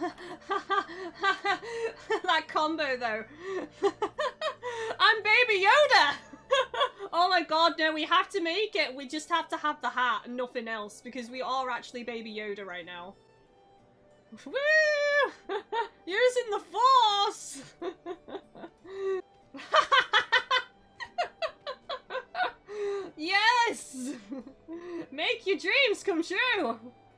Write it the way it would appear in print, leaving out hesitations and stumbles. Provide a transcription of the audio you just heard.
That combo though. I'm Baby Yoda! Oh my god, no, we have to make it. We just have to have the hat and nothing else because we are actually Baby Yoda right now. Woo! Using the Force! Yes! Make your dreams come true!